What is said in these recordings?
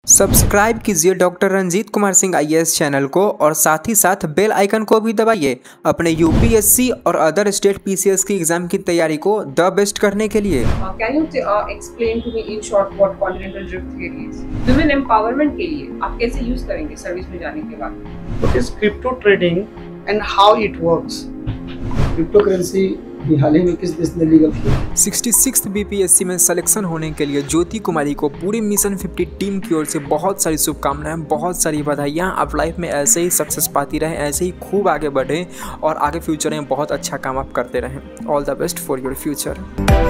Subscribe कीजिए doctor Ranjeet Kumar Singh IAS channel को और साथ ही साथ बेल आइकन को भी दबाइए अपने यूपीएससी और अदर स्टेट पीसीएस की एग्जाम की तैयारी को द बेस्ट करने के लिए। Can you explain to me in short what continental drift theory is? Women empowerment के लिए आप कैसे यूज करेंगे सर्विस में जाने के बाद? What is crypto trading and how it works? Cryptocurrency हाल ही में किस देश ने लीगल किया? 66th बीपीएससी में सिलेक्शन होने के लिए ज्योति कुमारी को पूरी मिशन 50 टीम की ओर से बहुत सारी शुभकामनाएं, बहुत सारी बधाइयां। आप लाइफ में ऐसे ही सक्सेस पाती रहें, ऐसे ही खूब आगे बढ़ें और आगे फ्यूचर में बहुत अच्छा काम आप करते रहें। All the best for your future.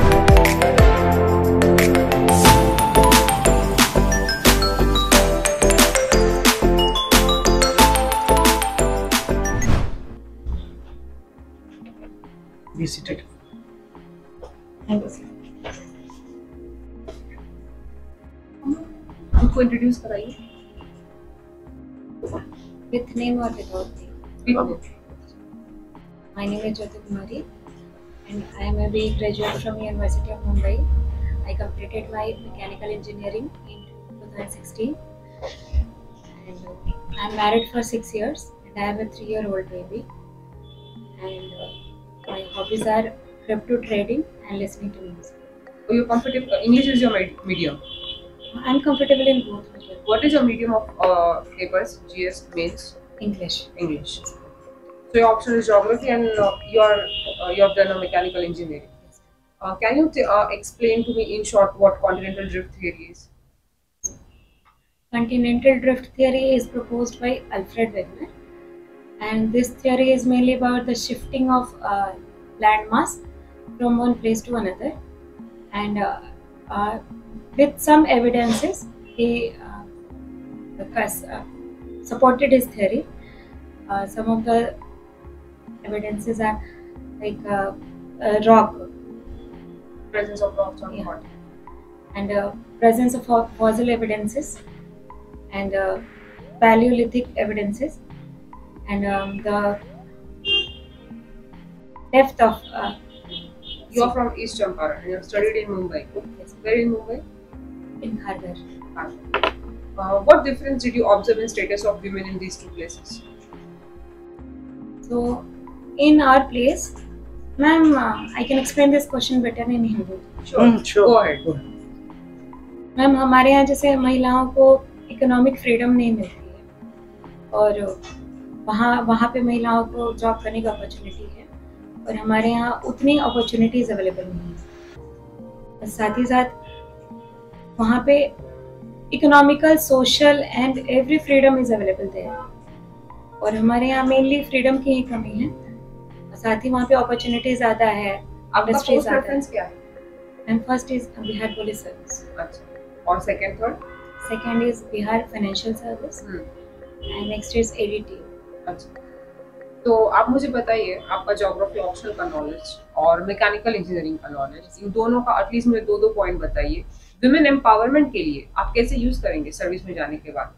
Be seated. खुद को इंट्रोड्यूस कराइए। With name or without name? With My name is Jyoti Kumari and I am a BE graduate from University of Mumbai. I completed my mechanical engineering in 2016 and I am married for 6 years and I have a 3-year-old baby and my hobbies are crypto trading and listening to music. Are you comfortable? English is your medium. I am comfortable in both medium. What is your medium of papers? GS, mains, English. English. So your option is geography and you have done a mechanical engineering. Can you explain to me in short what continental drift theory is? Continental drift theory is proposed by Alfred Wegener, and this theory is mainly about the shifting of landmass from one place to another, and with some evidences he supported his theory. Some of the evidences are like rock, Presence of rocks on the continent. and presence of fossil evidences and Paleolithic evidences and the depth of You are from East Champaran and you have studied in Mumbai. yes, Where in Mumbai? in Kharghar. What difference did you observe in status of women in these two places? So in our place, ma'am, I can explain this question better in Hindi. Sure. Go ahead. Ma'am हमारे यहाँ जैसे महिलाओं को economic freedom नहीं मिलती है और वहाँ पे महिलाओं को जॉब करने की अपॉर्चुनिटी है और हमारे यहाँ उतनी अपॉर्चुनिटीज अवेलेबल नहीं है। साथ ही साथ वहाँ पे economical, social and every freedom is available there और हमारे यहाँ मेनली फ्रीडम की ही कमी है और साथ ही वहाँ पे अपॉर्चुनिटी ज़्यादा है, इंडस्ट्री ज़्यादा है। क्या है? And first is Bihar police service, अच्छा, और second third? Second is Bihar financial service and next is ADT. अच्छा, तो आप मुझे बताइए आपका ज्योग्राफी ऑप्शनल का नॉलेज और मैकेनिकल इंजीनियरिंग का नॉलेज, इन दोनों का एटलीस्ट मुझे दो पॉइंट बताइए। विमेन एम्पावरमेंट के लिए आप कैसे यूज करेंगे सर्विस में जाने के बाद?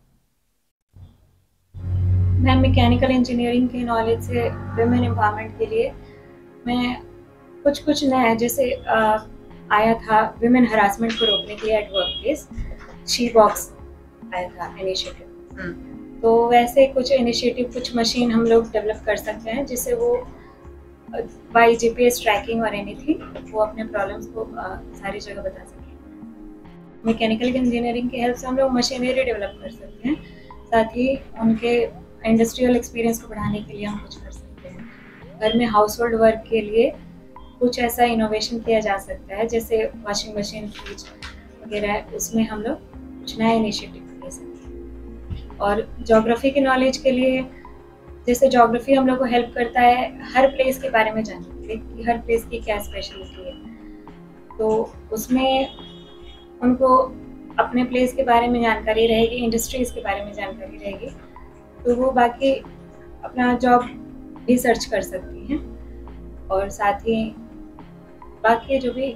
मैं मैकेनिकल इंजीनियरिंग के नॉलेज से विमेन एम्पावरमेंट के लिए मैं कुछ नया जैसे आया था विमेन हरासमेंट को रोकने के लिए at work place, she box आया था इनिशिएटिव। तो वैसे कुछ इनिशिएटिव, कुछ मशीन हम लोग डेवलप कर सकते हैं जिससे वो बाय जीपीएस ट्रैकिंग और एनीथिंग वो अपने प्रॉब्लम्स को सारी जगह बता सकें। मैकेनिकल इंजीनियरिंग की हेल्प से हम लोग मशीनरी डेवलप कर सकते हैं, साथ ही उनके इंडस्ट्रियल एक्सपीरियंस को बढ़ाने के लिए हम कुछ कर सकते हैं। घर में हाउस होल्ड वर्क के लिए कुछ ऐसा इनोवेशन किया जा सकता है जैसे वॉशिंग मशीन, फ्रिज वगैरह, उसमें हम लोग कुछ नया इनिशिएटिव ले सकते हैं। और ज्योग्राफी के नॉलेज के लिए जैसे ज्योग्राफी हम लोग को हेल्प करता है हर प्लेस के बारे में जानने के लिए कि हर प्लेस की क्या स्पेशलिटी है, तो उसमें उनको अपने प्लेस के बारे में जानकारी रहेगी, इंडस्ट्रीज़ के बारे में जानकारी रहेगी, तो वो बाकी अपना जॉब भी सर्च कर सकती हैं और साथ ही बाकी जो भी।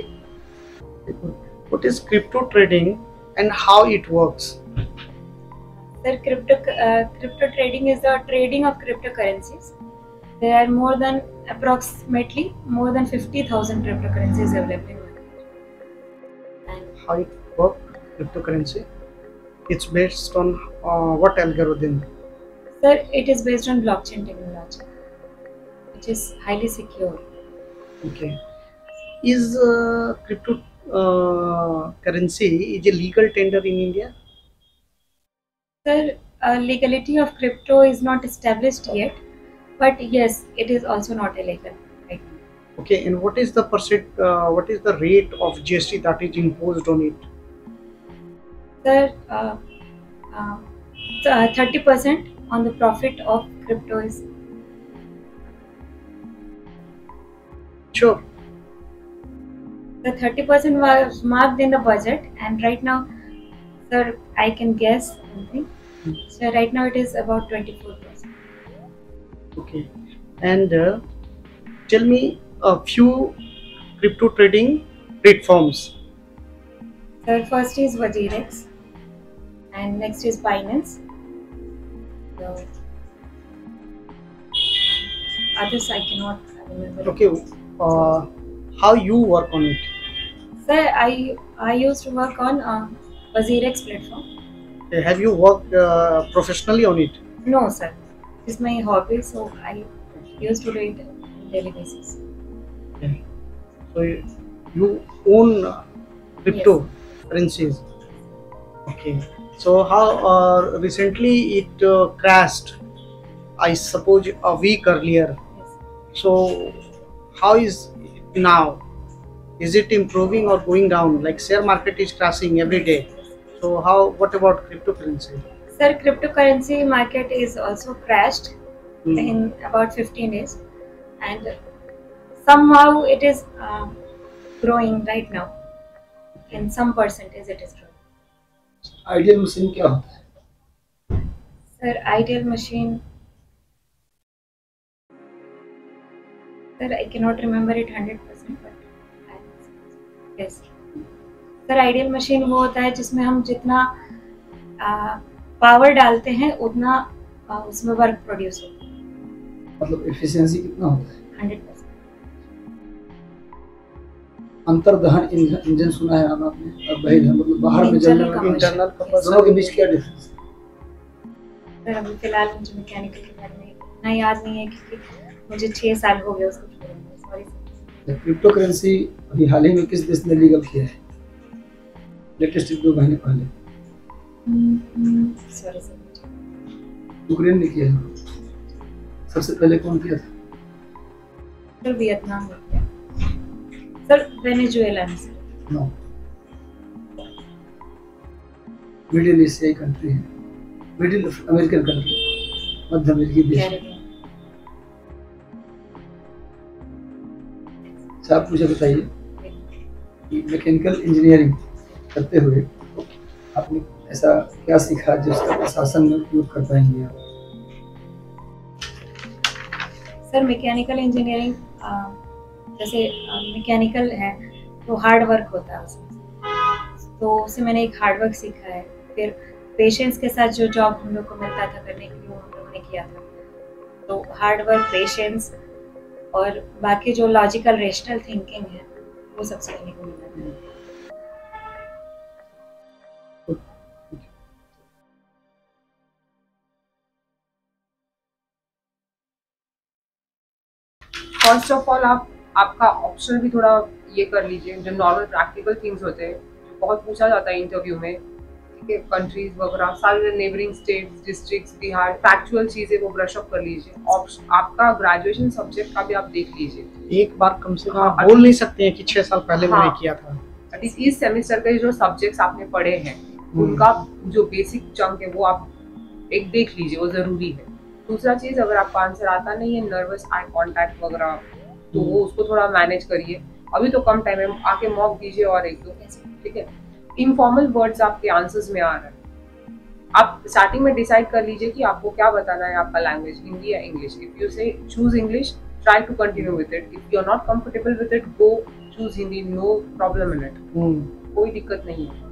What is crypto trading and how it works? Sir, crypto trading is the trading of cryptocurrencies. There are approximately more than 50,000 cryptocurrencies available in market. And How it works, cryptocurrency? It's based on what algorithm? Sir, it is based on blockchain technology, which is highly secure. Okay. Is crypto currency is a legal tender in India? Sir, legality of crypto is not established yet, but yes, it is also not illegal right now. Okay, and what is the what is the rate of GST that is imposed on it? Sir, 30% on the profit of crypto is. Sure. The 30% was marked in the budget, and right now, sir, I can guess something. So right now it is about 24%. Okay, and tell me a few crypto trading platforms. Sir, first is Wazirex, and next is Binance. So, others I cannot remember. Okay, how you work on it? Sir, I used to work on Wazirex platform. Okay, have you worked professionally on it? No, sir. It's my hobby, so I used to do it on daily basis. Okay. So you own cryptocurrencies. Okay. So how recently it crashed? I suppose a week earlier. Yes. So how is it now? Is it improving or going down? Like share market is crashing every day. So what about cryptocurrency? Sir, cryptocurrency market is also crashed in about 15 days, and somehow it is growing right now. In some percentage it is growing. Ideal machine क्या होता है? Sir, ideal machine. Sir, I cannot remember it 100%, but yes. Sir, ideal machine वो होता है जिसमें हम जितना power डालते हैं उतना उसमें वर्क प्रोड्यूस होता है. मतलब एफिशिएंसी कितना होता है? 100%. अंतर्दहन इंजन सुना है नाम आपने? और बहिर्दहन मतलब बाहर में जलने वाला इंटरनल दोनों के बीच क्या डिफरेंस है? सर, अभी फिलहाल मुझे मैकेनिकल के बारे में इतना याद नहीं है क्योंकि मुझे 6 साल हो गए उसको छोड़े हुए. Sorry sir. क्रिप्टो करेंसी अभी हाल ही में किस देश ने लीगल किया है? लेटेस्ट 2 महीने पहले. Sorry sir. यूक्रेन ने किया है. सबसे पहले कौन किया था? सर, वियतनाम में किया. सर, वेनेजुएला में. Sir, no. मिडिल एशियाई कंट्री है. मिडिल अमेरिकन कंट्री, मध्य अमेरिकी देश. कैरेबियन. अच्छा, आप मुझे बताइए कि मैकेनिकल इंजीनियरिंग करते हुए आपने ऐसा क्या सीखा जिसका प्रशासन में उपयोग कर पाएंगे आप? सर, मैकेनिकल इंजीनियरिंग जैसे मैकेनिकल है तो हार्ड वर्क होता है उसमें, तो उससे मैंने एक हार्ड वर्क सीखा है. फिर पेशेंस के साथ जो जॉब हम लोग को मिलता था करने के लिए वो हम लोगों ने किया था. तो हार्ड वर्क, पेशेंस और बाकी जो लॉजिकल रेशनल थिंकिंग है वो सब सीखने को मिला है. फर्स्ट ऑफ ऑल आपका ऑप्शन भी थोड़ा ये कर लीजिए. जो नॉर्मल प्रैक्टिकल थिंग्स होते हैं जो बहुत पूछा जाता है इंटरव्यू में, ठीक है, कंट्रीज वगैरह सारे neighbouring states, districts, Bihar, factual चीजें वो ब्रश अप कर लीजिए. आपका ग्रेजुएशन सब्जेक्ट का भी आप देख लीजिए. एक बार कम से कम बोल नहीं सकते हैं कि 6 साल पहले मैंने किया था. एटलीस्ट इस सेमेस्टर के जो सब्जेक्ट्स आपने पढ़े हैं उनका जो बेसिक चंक है वो आप एक देख लीजिए, वो जरूरी है. दूसरा चीज, अगर आपका आंसर आता नहीं है, नर्वस आई कांटेक्ट वगैरह, तो वो उसको थोड़ा मैनेज करिए. अभी तो कम टाइम है, आके मॉक दीजिए और 1-2, ठीक है. इनफॉर्मल वर्ड्स आपके आंसर्स में आ रहे हैं. आप स्टार्टिंग में डिसाइड कर लीजिए कि आपको क्या बताना है, आपका लैंग्वेज हिंदी या English. If you say choose English, try to continue with it. If you are not comfortable with it, go choose Hindi, no problem in it. कोई दिक्कत नहीं है.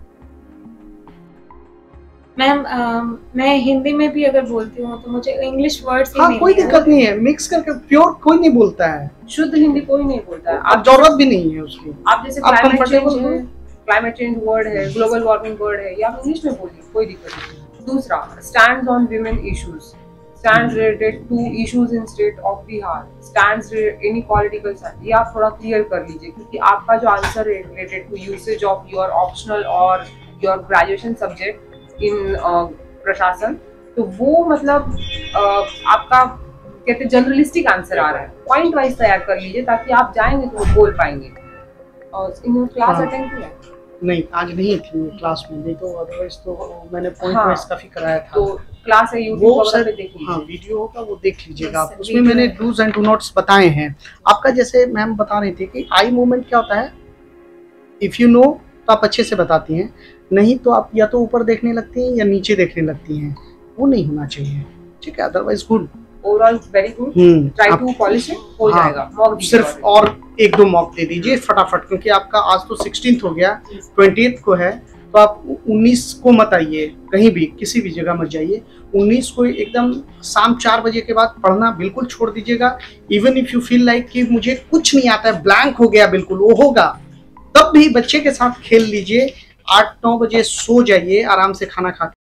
मैम, मैं हिंदी में भी अगर बोलती हूँ तो मुझे इंग्लिश वर्ड्स ही हाँ, नहीं कोई दिक्कत नहीं है. मिक्स करके प्योर कोई नहीं बोलता है. शुद्ध हिंदी कोई नहीं बोलता है. आप जरूरत भी नहीं है उसकी. आप जैसे आप क्लाइमेट comfortable चेंज है, क्लाइमेट चेंज वर्ड है, ग्लोबल वार्मिंग वर्ड है, या आप इंग्लिश में बोलिए, कोई दिक्कत नहीं। दूसरा, stands on women issues, stands related to issues in state of Bihar, stands inequality concern, ये आप थोड़ा क्लियर कर लीजिए, क्योंकि आपका जो आंसर है related to usage of your optional और योर ग्रेजुएशन सब्जेक्ट इन प्रशासन, तो वो मतलब आपका कहते जर्नलिस्टिक आंसर आ रहा है। पॉइंट वाइज तैयार कर लीजिए ताकि आप जाएंगे तो वो बोल पाएंगे। और इन क्लास अटेंड किया? नहीं, आज नहीं थी क्लास में, नहीं तो अदरवाइज तो मैंने पॉइंट हाँ, वाइज काफी कराया था। तो क्लास है वो YouTube सर पे देख लीजिए। हाँ, वीडियो होगा वो देख लीजिएगा आप, Yes, उसमें वीडियो मैंने है। डूज एंड डू नॉट्स बताए हैं। आपका जैसे मैम बता रही थी कि आई मूवमेंट क्या होता है, इफ यू नो तो आप अच्छे से बताती हैं, नहीं तो आप या तो ऊपर देखने लगती हैं या नीचे देखने लगती हैं, वो नहीं होना चाहिए, ठीक है। Otherwise good, overall very good, try to polish it, हो जाएगा। मॉक दीजिए सिर्फ और 1-2 मॉक दे दीजिए फटाफट, क्योंकि आपका आज तो 16th हो गया, 20th को है, तो आप 19 को मत आइए, कहीं भी किसी भी जगह मत जाइए। 19 को एकदम शाम 4 बजे के बाद पढ़ना बिल्कुल छोड़ दीजिएगा। Even if you feel like कि मुझे कुछ नहीं आता है, ब्लैंक हो गया बिल्कुल, वो होगा, तब भी बच्चे के साथ खेल लीजिए। 8-9 बजे सो जाइए आराम से खाना खा के।